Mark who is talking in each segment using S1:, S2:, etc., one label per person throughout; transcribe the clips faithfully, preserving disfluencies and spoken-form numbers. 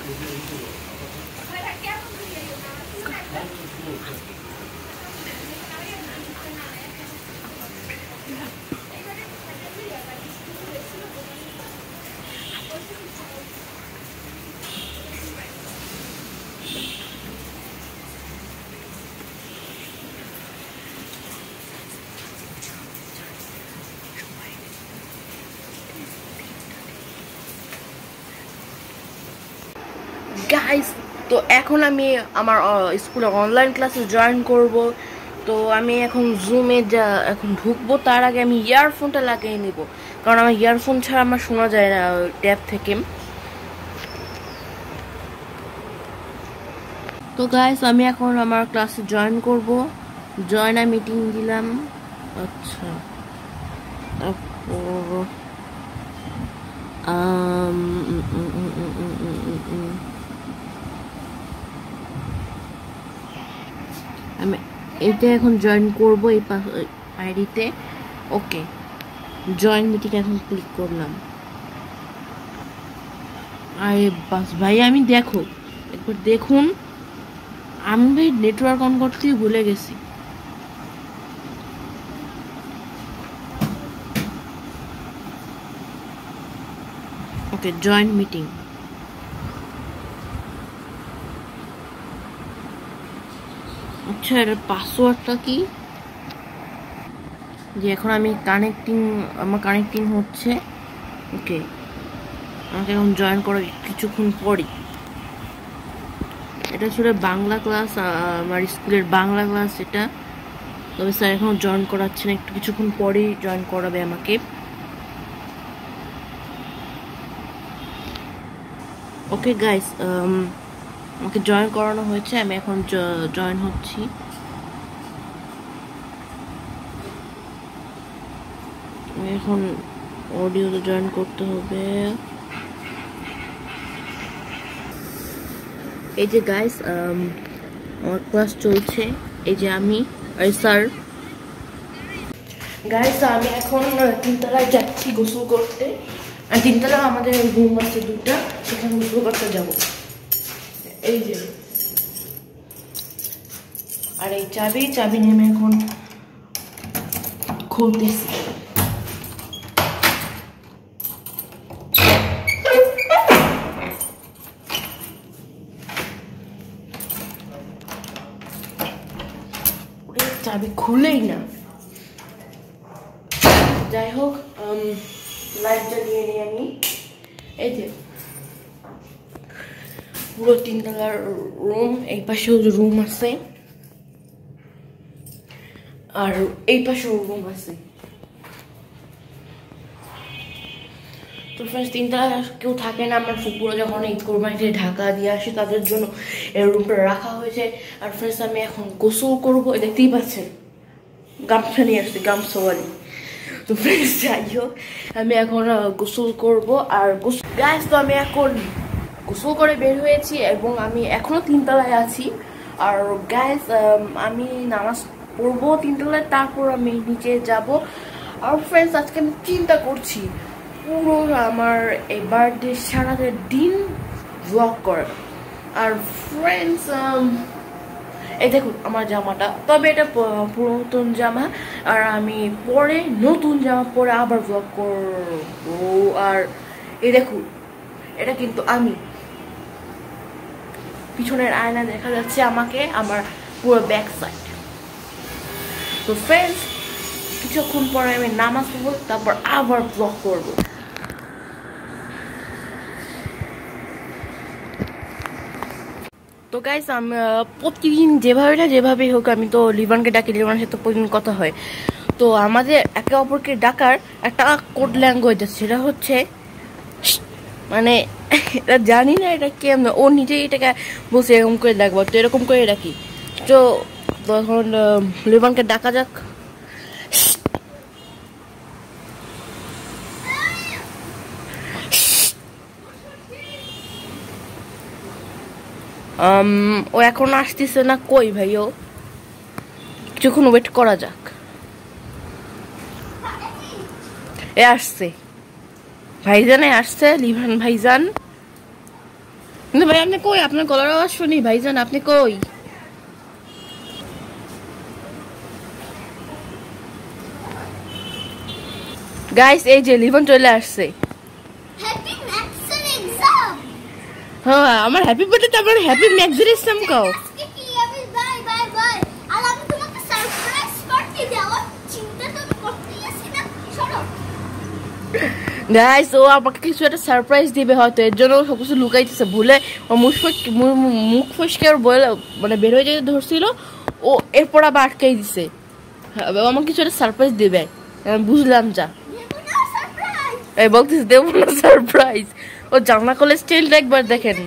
S1: Guys, তো এখন আমি আমার স্কুলে অনলাইন ক্লাসে জয়েন করব। তো আমি এখন জুমে যা এখন ঢুকবো তার আগে আমি ইয়ারফোনটা লাগিয়ে নিব, কারণ আমার ইয়ারফোন ছাড়া আমার শোনা যায় না ট্যাব থেকে। তো গাইস, আমি এখন আমার ক্লাসে জয়েন করব। জয়েন আ মিটিং দিলাম। আচ্ছা, তারপর আমি এটা এখন জয়েন করব এই আইডিতে। ওকে, জয়েন মিটিং এখন ক্লিক করলাম। আরে বাস ভাই, আমি দেখো একবার দেখুন, আমি ভাই নেটওয়ার্ক অন করতেই ভুলে গেছি। Okay, join meeting. আচ্ছা, এর পাসওয়ার্ডটা কি? যে এখন আমি কানেক্টিং, আমার কানেক্টিং হচ্ছে। ওকে, আমাকে এখন জয়েন করা কিছুক্ষণ পরই। এটা ছিল বাংলা ক্লাস, আমার স্কুলের বাংলা ক্লাস এটা। তবে স্যার এখন জয়েন করাচ্ছে না, একটু কিছুক্ষণ পরেই জয়েন করাবে আমাকে। ওকে গাইস, আমাকে জয়েন করানো হয়েছে, আমি এখন জয়েন হচ্ছি। আমি এখন অডিওতে জয়েন করতে হবে। এই যে গাইস, আমার ক্লাস চলছে। এই যে আমি আর স্যার। গাইস, আমি এখন তিনতলায় যাচ্ছি গোসল করতে। আর তিনতলা আমাদের রুম আছে দুটা, সেখানে গোসল করতে যাবো। এই যে, আর এই চাবি চাবি নেমে এখন খুলতেছি। চাবি খুলেই না। যাই হোক, লাইট জ্বালিয়ে নিই আমি। এই যে পুরো তিনতলার রুম, এই পাশেও রুম আছে আর এই পাশেও রুম আছে। তো ফ্রেন্ডস, তিনতলা কেউ থাকে না, আমার ফুপুরা যখন এই কোরবানিতে ঢাকা দিয়ে আসে তাদের জন্য এই রুমটা রাখা হয়েছে। আর ফ্রেন্ডস, আমি এখন গোসল করবো, দেখতেই পাচ্ছেন গামছা নিয়ে আসছি, গামছাওয়ালি। তো ফ্রেন্ডস, যাই হোক, আমি এখন গোসল করব। আর গোসল গাইস, তো আমি এখন গোসল করে বের হয়েছি এবং আমি এখনো তিনতলায় আছি। আর গাইস, আমি নামাজ পড়বো তিনতলায়, তারপর আমি নিচে যাব। আর ফ্রেন্ডস, আজকে আমি চিন্তা করছি পুরো আমার এই বার্থডে সারাটা দিন ব্লগ করার। আর ফ্রেন্ডস, এই দেখুন আমার জামাটা, তবে এটা পুরাতন জামা, আর আমি পরে নতুন জামা পরে আবার ব্লগ করবো। আর এই দেখুন, এটা কিন্তু আমি, পিছনের আয়না দেখা যাচ্ছে আমাকে, আমার পুরো ব্যাক সাইড। তো ফ্রেন্ডস, কিছুক্ষণ পরে আমি নামাজ পড়বো, তারপর আবার ব্লগ করবো। তো গাইস, আমি প্রতিদিন যেভাবে না যেভাবেই হোক আমি তো লিভানকে ডাকি, লিভানের সাথে প্রতিদিন কথা হয়। তো আমাদের একে অপরকে ডাকার একটা কোড ল্যাঙ্গুয়েজ আছে, সেটা হচ্ছে মানে এটা জানি না এটা কেমন, ও নিজেই এটাকে বসে এরকম করে ডাকবো, তো এরকম করে ডাকি। তো তখন লিভানকে ডাকা যাক। ও এখন আসতেছে না, কই ভাই, ও কিছুক্ষণ ওয়েট করা যাক। এ আসছে, ভাইজানে আসছে, লিভান ভাইজান। কিন্তু ভাই আপনি কই? আপনার গলার আওয়াজ শুনি ভাইজান, আপনি কই? গাইস এই যে লিভন চলে আসছে।
S2: হ্যাপি ম্যাথসের এক্সাম।
S1: হ্যাঁ আমার হ্যাপি বার্থডে তো আমার হ্যাপি ম্যাথসের এক্সাম কাও।
S2: আজকে কি আমি বাই বাই বাই আর আমি তোমাকে সারপ্রাইজ পার্টি দেব। চিন্তা তো করতেই আছি না, শোনো
S1: গাইস ও আমাকে কিছু একটা সারপ্রাইজ দিবে হয়তো, এর জন্য সব কিছু লুকাইতেছে। ভুলে ও মুখ মুখ ফসকে বলে মানে বের হয়ে যেতে ধরছিল, ও এরপর আবার আটকাই দিছে। আমাকে কিছু একটা সারপ্রাইজ দিবে, আমি বুঝলাম যা। এই বলতেছি দেবো না সারপ্রাইজ। ও জানা কলেজ স্টাইলটা একবার দেখেন।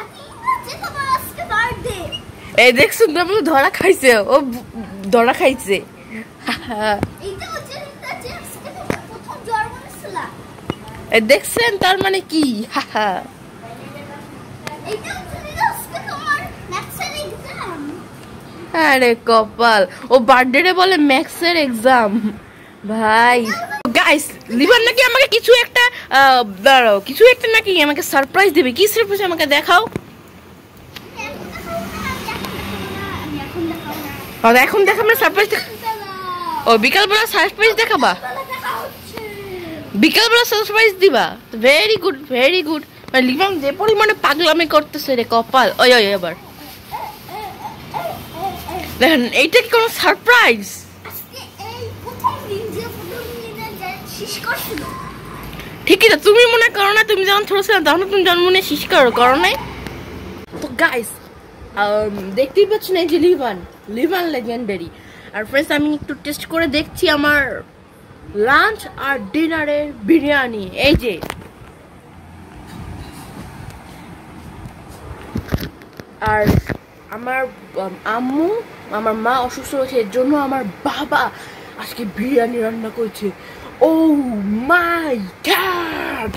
S1: এই দেখছেন তো আমাকে ধরা খাইছে, ও ধরা খাইছে। এই দেখছেন তার মানে কি? আরে কপাল, ও বার্থডে বলে ম্যাথসের এক্সাম। ভাই গাইস লিভার নাকি আমাকে কিছু একটা দাঁড়াও কিছু একটা নাকি আমাকে সারপ্রাইজ দেবে। কি সারপ্রাইজ আমাকে দেখাও। এখন দেখাবো না সারপ্রাইজ। ও বিকালবেলা সারপ্রাইজ দেখাবা? বিকালবেলা সারপ্রাইজ দিবা? Very good very good. লিভার যে পরিমাণে পাগলামি করতেছে রে কপাল। ওই ওই এবার দেখেন এইটা কি কোনো সারপ্রাইজ? ঠিকই তো, তুমি মনে করো না তুমি যখন ছোট ছিলাম তখন তুমি জন্ম নিয়ে শিশ করো করো নাই? তো গাইস দেখতেই পাচ্ছেন এই যে লিভান লিভান লেজেন্ডারি। আর ফ্রেন্ডস আমি একটু টেস্ট করে দেখছি আমার লাঞ্চ আর ডিনারের বিরিয়ানি। এই যে আর আমার আম্মু আমার মা অসুস্থ হয়েছে, এর জন্য আমার বাবা আজকে বিরিয়ানি রান্না করছে। Oh my god!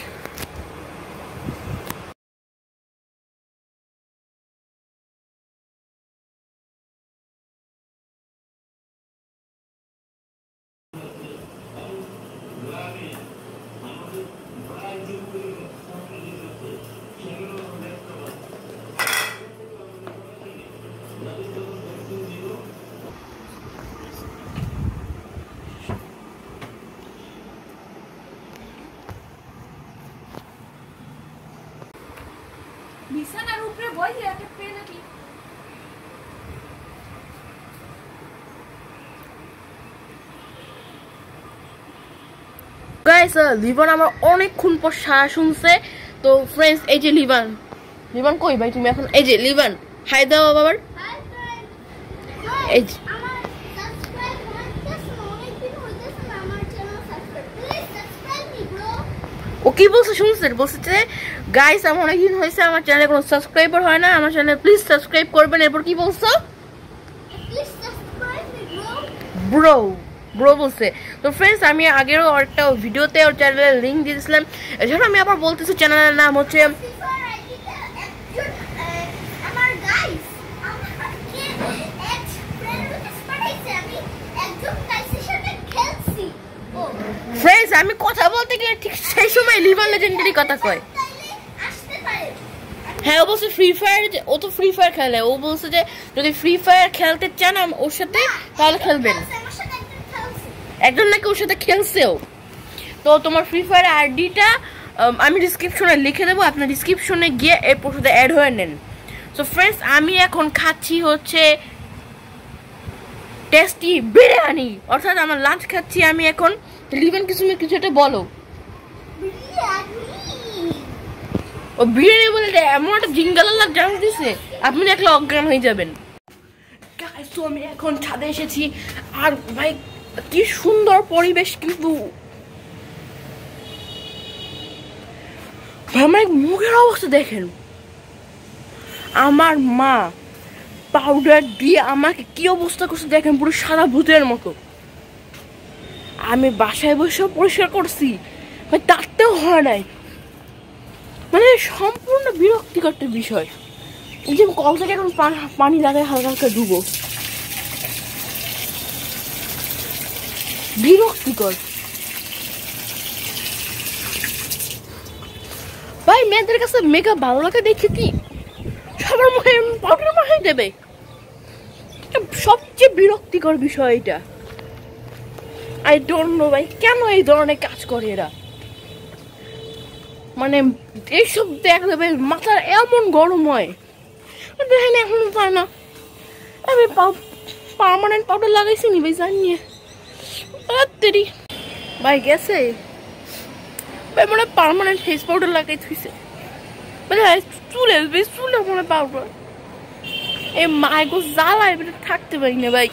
S2: বিছানার উপরে বসে একটা পেন নাকি
S1: গাইস লিভান আমার অনেকক্ষণ পর সারা শুনছে। তো ফ্রেন্ডস এই যে লিভান লিভান কই ভাই তুমি এখন? এই যে লিভান হাই দাও বাবার। এই ও কি বলছে শুনছেন? বলছে যে গাইস আমার অনেকদিন হয়েছে আমার চ্যানেলে কোনো সাবস্ক্রাইবার হয় না, আমার চ্যানেলে প্লিজ সাবস্ক্রাইব করবেন। এরপর কি বলছো? ব্রো ব্রো বলছে। তো ফ্রেন্ডস আমি আগেরও একটা ভিডিওতে ওর চ্যানেলের লিঙ্ক দিয়ে দিয়েছিলাম, এছাড়া আমি আবার বলতেছি চ্যানেলের নাম হচ্ছে ফ্রেন্ডস। আমি কথা বলতে গিয়ে ঠিক সেই সময় লিভার লেজেন্ডারি কথা কয়। হ্যাঁ ও বলছে ফ্রি ফায়ার, ও তো ফ্রি ফায়ার খেলে। ও বলছে যে যদি ফ্রি ফায়ার খেলতে চান ওর সাথে তাহলে খেলবেন। একজন নাকি ওর সাথে খেলছেও। তো তোমার ফ্রি ফায়ার আইডিটা আমি ডিসক্রিপশনে লিখে দেবো, আপনার ডিসক্রিপশনে গিয়ে এরপর সাথে অ্যাড হয়ে নেন। সো ফ্রেন্ডস আমি এখন খাচ্ছি হচ্ছে টেস্টি বিরিয়ানি, অর্থাৎ আমার লাঞ্চ খাচ্ছি আমি এখন। লিভেন কিছু কিছু একটা বলো। ও বিরিয়ানি বলে এমন একটা জিঙ্গালাল্লা ডান্স দিছে আপনি দেখলে অজ্ঞান হয়ে যাবেন। গাইস তো আমি এখন ছাদে এসেছি আর ভাই কি সুন্দর পরিবেশ, কিন্তু আমার মুখের অবস্থা দেখেন। আমার মা পাউডার দিয়ে আমাকে কি অবস্থা করছে দেখেন, পুরো সাদা ভূতের মতো। আমি বাসায় বসে পরিষ্কার করছি, ভাই তাতেও হয় নাই। মানে সম্পূর্ণ বিরক্তিকর একটা বিষয়। এই যে কল থেকে এখন পানি লাগায় হালকা হালকা ডুবো, বিরক্তিকর। ভাই মেয়েদের কাছে মেকআপ ভালো লাগে দেখে কি সবার মুখে পাউডার মাখাই দেবে। সবচেয়ে বিরক্তিকর বিষয় এটা। আই ডোন্ট নো ভাই কেন এই ধরনের কাজ করে এরা। মানে এইসব দেখলে ভাই মাথার এমন গরম হয়, দেখেন এখন পায় না। আমি পার্মানেন্ট পাউডার লাগাইছি নি ভাই জানিয়ে তেরি ভাই গেছে ভাই মনে পার্মানেন্ট ফেস পাউডার লাগাই থুইছে চুলে চুলে মনে পাউডার এই মাইগো জ্বালায় থাকতে পারি না ভাই।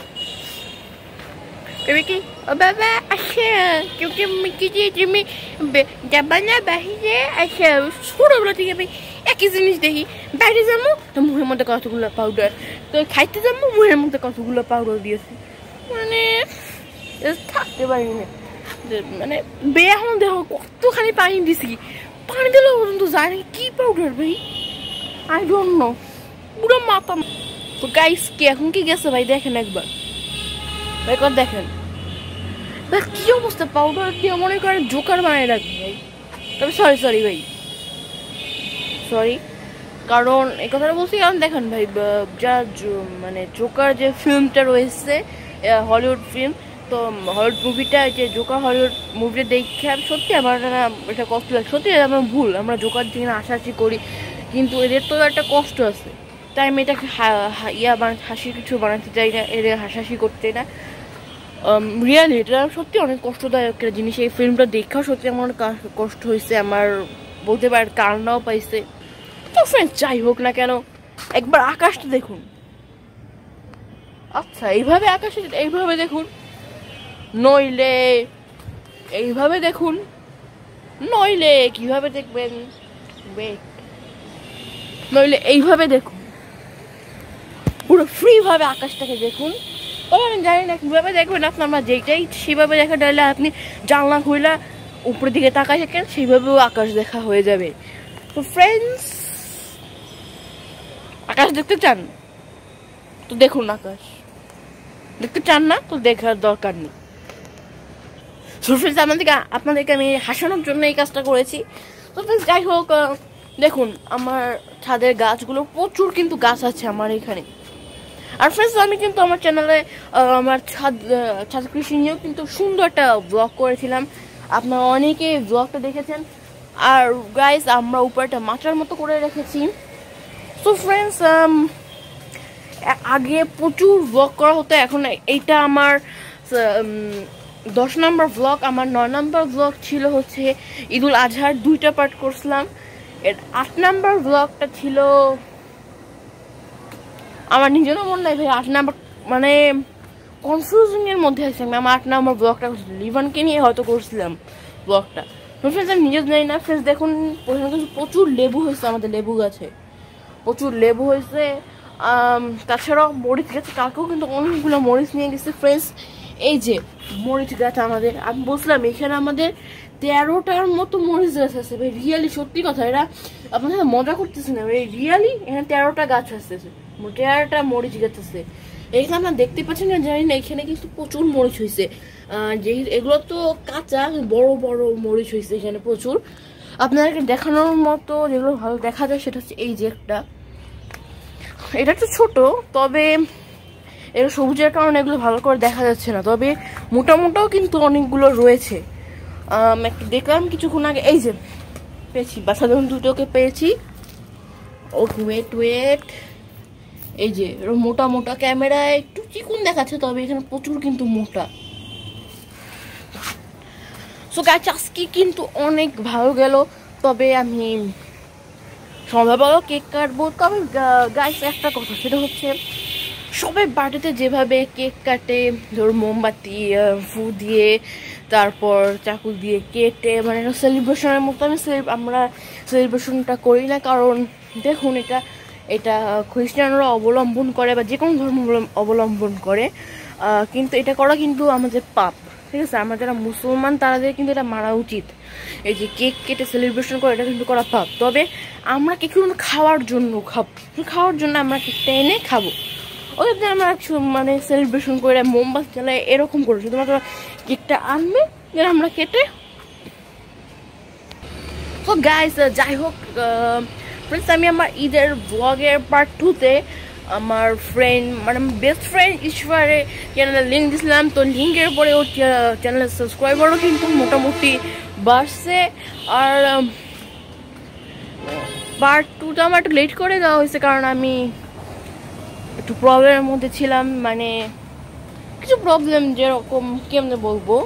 S1: কি বাবা আসে क्योंकि মিকি যে তুমি যাবা না বাহিরে আসে ছোটবেলা থেকে আমি একই জিনিস দেখি, বাইরে যাবো তো মুখের মধ্যে কতগুলো পাউডার, তো খাইতে যাবো মুখের মধ্যে কতগুলো পাউডার দিয়েছি, মানে থাকতে পারি না। মানে বে এখন দেখো কতখানি পানি দিছি, পানি দিলেও পর্যন্ত জানি কি পাউডার ভাই আই ডোন্ট নো, পুরো মাথা। তো গাইস কি এখন কি গেছে ভাই দেখেন একবার, একবার দেখেন ভাই কি অবস্থা, পাউডার দিয়ে মনে করেন জোকার বানায় রাখবে ভাই। তবে সরি সরি ভাই সরি, কারণ এই কথাটা বলছি কারণ দেখেন ভাই যা মানে জোকার যে ফিল্মটা রয়েছে হলিউড ফিল্ম, তো হলিউড মুভিটা যে জোকার হলিউড মুভিটা দেখে সত্যি আমার না এটা কষ্ট লাগে, সত্যি আমার ভুল, আমরা জোকার থেকে হাসাহাসি করি কিন্তু এদের তো একটা কষ্ট আছে, তাই আমি এটাকে ইয়া বানা হাসির কিছু বানাতে চাই না, এদের হাসাহাসি করতে না। রিয়ালি এটা সত্যি অনেক কষ্টদায়ক একটা জিনিস, এই ফিল্মটা দেখাও সত্যি আমার কষ্ট হয়েছে, আমার বলতে পারে কান্নাও পাইছে। তো ফ্রেন্ডস যাই হোক না কেন একবার আকাশটা দেখুন, আচ্ছা এইভাবে আকাশে এইভাবে দেখুন, নইলে এইভাবে দেখুন, নইলে কিভাবে দেখবেন, নইলে এইভাবে দেখুন, পুরো ফ্রি ভাবে আকাশটাকে দেখুন। আমি জানি না কিভাবে দেখবেন আপনি, আমরা যেটাই সেভাবে দেখা ডাইলে আপনি জানলা খুইলা উপরের দিকে তাকাই থাকেন সেইভাবেও আকাশ দেখা হয়ে যাবে। তো ফ্রেন্ডস আকাশ দেখতে চান তো দেখুন, আকাশ দেখতে চান না তো দেখার দরকার নেই। তো ফ্রেন্ডস আমাদেরকে আপনাদেরকে আমি হাসানোর জন্য এই কাজটা করেছি। তো ফ্রেন্ডস যাই হোক দেখুন আমার ছাদের গাছগুলো প্রচুর কিন্তু গাছ আছে আমার এখানে। আর ফ্রেন্ডস আমি কিন্তু আমার চ্যানেলে আমার ছাদ ছাদ কৃষি নিয়েও কিন্তু সুন্দর একটা ব্লগ করেছিলাম, আপনারা অনেকে ব্লগটা দেখেছেন। আর গাইস আমরা উপরটা মাচার মতো করে রেখেছি। সো ফ্রেন্ডস আগে প্রচুর ব্লগ করা হতো, এখন এইটা আমার দশ নম্বর ব্লগ, আমার নয় নম্বর ব্লগ ছিল হচ্ছে ঈদুল আজহার দুইটা পার্ট করছিলাম, এর আট নম্বর ব্লগটা ছিল আমার নিজেরও মনে নাই ভাই, আট নাম্বার মানে কনফিউজিং এর মধ্যে আছে আমি, আমার আট নাম্বার ব্লগটা লিভানকে নিয়ে হয়তো করছিলাম ব্লগটা। ফ্রেন্ডস আমি নিজেও জানি না। ফ্রেন্ডস দেখুন ওখানে কিন্তু প্রচুর লেবু হয়েছে, আমাদের লেবু গাছে প্রচুর লেবু হয়েছে, তাছাড়াও মরিচ গাছে কাকেও কিন্তু অনেকগুলো মরিচ নিয়ে গেছে। ফ্রেন্ডস এই যে মরিচ গাছ আমাদের, আমি বলছিলাম এখানে আমাদের তেরোটার মতো মরিচ গাছ আছে ভাই, রিয়ালি সত্যি কথা, এরা আপনার সাথে মজা করতেছে না ভাই, রিয়ালি এখানে তেরোটা গাছ আসতেছে, তেরোটা মরিচ গাছ আছে এখানে আপনার দেখতে পাচ্ছেন না জানি না, এখানে কিন্তু প্রচুর মরিচ হয়েছে, যে এগুলো তো কাঁচা বড় বড় মরিচ হয়েছে এখানে প্রচুর। আপনাদেরকে দেখানোর মতো যেগুলো ভালো দেখা যায় সেটা হচ্ছে এই যে একটা, এটা তো ছোট তবে এর সবুজের কারণে এগুলো ভালো করে দেখা যাচ্ছে না, তবে মোটামোটাও কিন্তু অনেকগুলো রয়েছে। একটু দেখলাম কিছুক্ষণ আগে, এই যে পেয়েছি বাচ্চা যখন দুটোকে পেয়েছি, ও ওয়েট ওয়েট এই যে মোটা মোটা, ক্যামেরায় একটু চিকুন দেখাচ্ছে তবে এখানে প্রচুর কিন্তু মোটা। সো গাছ আজকে কিন্তু অনেক ভালো গেল, তবে আমি সন্ধ্যাবেলাও কেক কাটবো। তবে গাইস একটা কথা, সেটা হচ্ছে সবাই বার্থডেতে যেভাবে কেক কাটে, ধর মোমবাতি ফু দিয়ে তারপর চাকু দিয়ে কেটে, মানে সেলিব্রেশনের মতো আমি আমরা সেলিব্রেশনটা করি না, কারণ দেখুন এটা এটা খ্রিস্টানরা অবলম্বন করে বা যে কোনো ধর্ম অবলম্বন করে, কিন্তু এটা করা কিন্তু আমাদের পাপ, ঠিক আছে? আমরা যারা মুসলমান তাদের কিন্তু এটা মারা উচিত, এই যে কেক কেটে সেলিব্রেশন করে এটা কিন্তু করা পাপ। তবে আমরা কেক খাওয়ার জন্য খাবো, খাওয়ার জন্য আমরা কেকটা এনে খাবো, ওই আমরা মানে সেলিব্রেশন করে মোমবাতি জ্বালায় এরকম করে শুধুমাত্র কেকটা আনবে আমরা কেটে। তো গাইস যাই হোক ফ্রেন্ডস আমি আমার ঈদের ব্লগের পার্ট টুতে আমার ফ্রেন্ড মানে বেস্ট ফ্রেন্ড ঈশ্বরের চ্যানেলের লিঙ্ক দিয়েছিলাম, তো লিঙ্কের পরে ওর চ্যানেলের সাবস্ক্রাইবারও কিন্তু মোটামুটি বাড়ছে। আর পার্ট টুটা আমার একটু লেট করে দেওয়া হয়েছে কারণ আমি একটু প্রবলেমের মধ্যে ছিলাম, মানে কিছু প্রবলেম যেরকম কেমনে বলবো,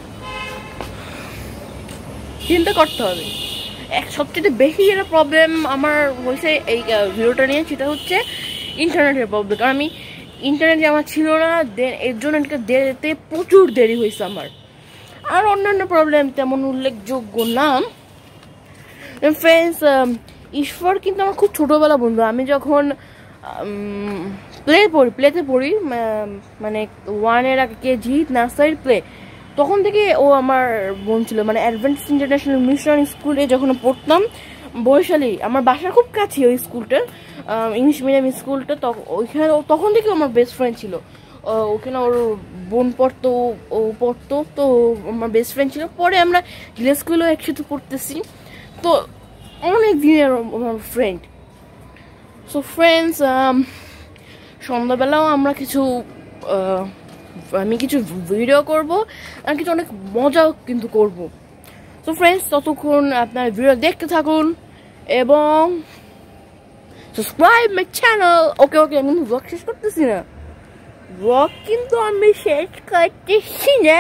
S1: চিন্তা করতে হবে। এক সবচেয়ে বেশি যেটা প্রবলেম আমার হয়েছে এই ভিডিওটা নিয়ে সেটা হচ্ছে ইন্টারনেটের প্রবলেম, কারণ আমি ইন্টারনেট আমার ছিল না, দেন এর জন্য দেরিতে প্রচুর দেরি হয়েছে আমার। আর অন্যান্য প্রবলেম তেমন উল্লেখযোগ্য নাম। ফ্রেন্ডস ঈশ্বর কিন্তু আমার খুব ছোটোবেলা বন্ধু, আমি যখন প্লে পড়ি প্লেতে পড়ি মানে ওয়ানের আগে কেজি নার্সারির প্লে, তখন থেকে ও আমার বোন ছিল। মানে অ্যাডভেন্টিস ইন্টারন্যাশনাল মিশন স্কুলে যখন পড়তাম বরিশালে, আমার বাসার খুব কাছে ওই স্কুলটা, ইংলিশ মিডিয়াম স্কুলটা, তখন ওইখানে তখন থেকে আমার বেস্ট ফ্রেন্ড ছিল। ওখানে ওর বোন পড়তো, ও পড়তো, তো আমার বেস্ট ফ্রেন্ড ছিল। পরে আমরা হিল স্কুলেও একসাথে পড়তেছি, তো অনেক দিনের আমার ফ্রেন্ড। সো ফ্রেন্ডস সন্ধ্যাবেলাও আমরা কিছু আমি কিছু ভিডিও করব আর কিছু অনেক মজাও কিন্তু করব। সো ফ্রেন্ডস ততক্ষণ আপনার ভিডিও দেখতে থাকুন এবং সাবস্ক্রাইব মাই চ্যানেল। ওকে ওকে আমি ব্লগ শেষ করতেছি না, ব্লগ কিন্তু আমি শেষ করতেছি না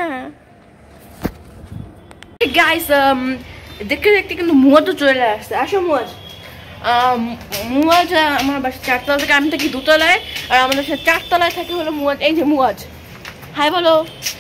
S1: গাইস। দেখতে দেখতে কিন্তু মুয়াজও চলে আসছে। আসো মুয়াজ। মুয়াজ আমার বাসা চারতলা থেকে, আমি থাকি দুতলায়, আর আমাদের সাথে চারতলায় থাকে হলো মুয়াজ। এই যে মুয়াজ, হাই বলো।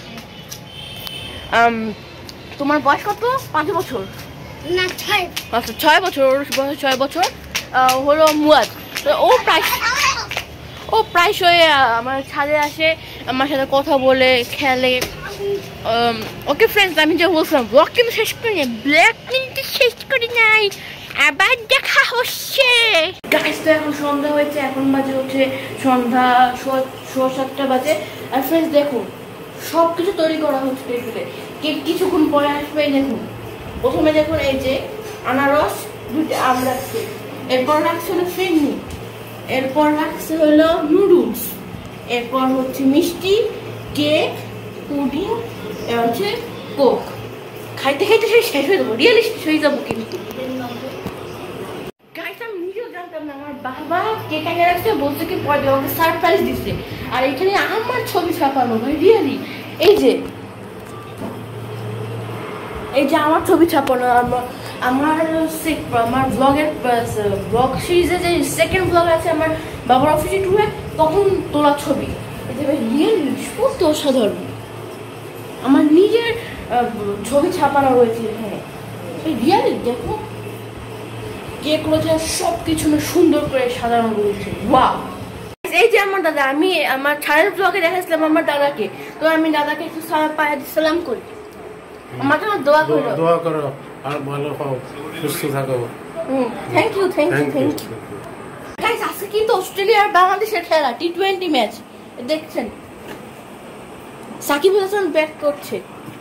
S1: তোমার বয়স কত? পাঁচ বছর
S2: না ছয়।
S1: আচ্ছা ছয় বছর বয়স, ছয় বছর হলো মুয়াজ। তো ও প্রায় ও প্রায়শই আমার ছাদে আসে, আমার সাথে কথা বলে খেলে। ওকে ফ্রেন্ডস আমি যে বলছিলাম ব্লগ কিন্তু শেষ করি নাই, ব্লগ কিন্তু শেষ করি নাই, আবার দেখা হচ্ছে। গাইস তো এখন সন্ধ্যা হয়েছে, এখন বাজে হচ্ছে সন্ধ্যা সোয়া সাতটা বাজে। আর ফ্রেন্ডস দেখুন সব কিছু তৈরি করা হচ্ছে টেবিলে, কেক কিছুক্ষণ পরে আসবে। দেখুন প্রথমে দেখুন এই যে আনারস দুটো আম রাখছে, এরপর রাখছে হলো ফিরনি, এরপর রাখছে হলো নুডলস, এরপর হচ্ছে মিষ্টি, কেক, পুডিং, হচ্ছে কোক। খাইতে খাইতে সেই শেষ হয়ে যাবো, রিয়েলি শেষ হয়ে যাবো। কিন্তু গাইস আমি নিজেও জানতাম না, আমার বাবা কেক এনে রাখছে, বলছে কি পরে আমাকে সারপ্রাইজ দিচ্ছে। আর এখানে আমার ছবি ছাপানো ভাই, রিয়েলি এই যে এই যে আমার ছবি ছাপানো। আমার আমার আমার ব্লগের ব্লগ সিরিজে যে সেকেন্ড ব্লগ আছে আমার বাবার অফিসে টুরে, তখন তোলা ছবি। রিয়েলি সত্যি অসাধারণ, আমার নিজের ছবি ছাপানো রয়েছে এখানে। রিয়েলি দেখো কেক রয়েছে, সব কিছু সুন্দর করে সাজানো রয়েছে। ওয়াও। এই যে আমার দাদা, আমি আমার ছাড়ের ব্লগে দেখাচ্ছিলাম আমার দাদাকে, তো আমি দাদাকে একটু সালাম করি, আমার জন্য দোয়া করো।
S3: দোয়া করো আর ভালো হও, সুস্থ থাকো।
S1: Hmm thank you thank you thank you. Guys আজকে কিন্তু অস্ট্রেলিয়া আর বাংলাদেশের খেলা, টি টোয়েন্টি ম্যাচ দেখছেন। সাকিব আল হাসান ব্যাট করছে,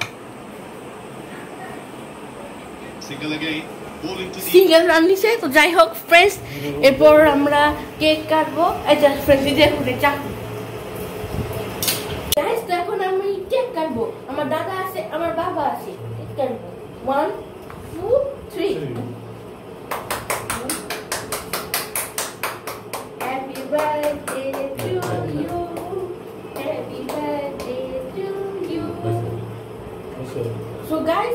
S1: সিঙ্গেল রান দিছে। তো যাই হোক ফ্রেন্ডস, এরপর আমরা কেক কাটবো। এই যে ফ্রেন্ডস দেখুন চাকু। গাইস তো এখন আমি কেক কাটবো, আমার দাদা আছে, আমার বাবা আছে, কেক কাটবো। One two three. Happy birthday to you, happy birthday to you. So guys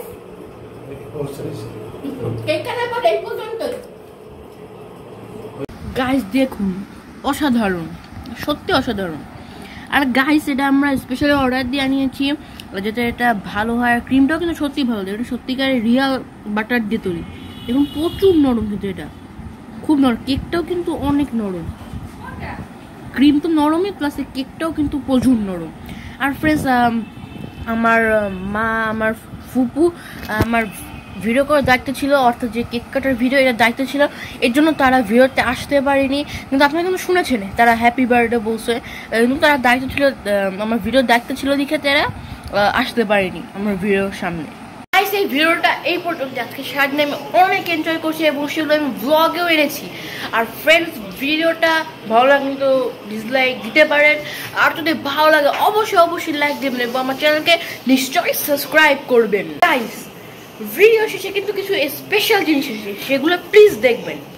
S1: guys দেখুন অসাধারণ, সত্যি অসাধারণ। আর গাইস এটা আমরা স্পেশালি অর্ডার দিয়ে আনিয়েছি যাতে এটা ভালো হয়। আর ক্রিমটাও কিন্তু সত্যি ভালো, এটা সত্যিকারের রিয়াল বাটার দিয়ে তৈরি। দেখুন প্রচুর নরম, কিন্তু এটা খুব নরম। কেকটাও কিন্তু অনেক নরম, ক্রিম তো নরমই, প্লাস এই কেকটাও কিন্তু প্রচুর নরম। আর ফ্রেন্ডস আমার মা, আমার ফুপু আমার ভিডিও করার দায়িত্ব ছিল, অর্থাৎ যে কেক কাটার ভিডিও এটার দায়িত্ব ছিল, এর জন্য তারা ভিডিওতে আসতে পারেনি। কিন্তু আপনারা কিন্তু শুনেছেন তারা হ্যাপি বার্থডে বলছে, কিন্তু তারা দায়িত্ব ছিল, আমার ভিডিওর দায়িত্ব ছিল দেখে তারা আসতে পারেনি আমার ভিডিওর সামনে। গাইস এই ভিডিওটা এই পর্যন্ত। আজকে সারাদিন আমি অনেক এনজয় করছি এবং সেগুলো আমি ব্লগেও এনেছি। আর ফ্রেন্ডস ভিডিওটা ভালো লাগলে তো ডিসলাইক দিতে পারেন, আর যদি ভালো লাগে অবশ্যই অবশ্যই লাইক দেবেন এবং আমার চ্যানেলকে নিশ্চয়ই সাবস্ক্রাইব করবেন। গাইস ভিডিও শেষে কিন্তু কিছু স্পেশাল জিনিস আছে, সেগুলো প্লিজ দেখবেন।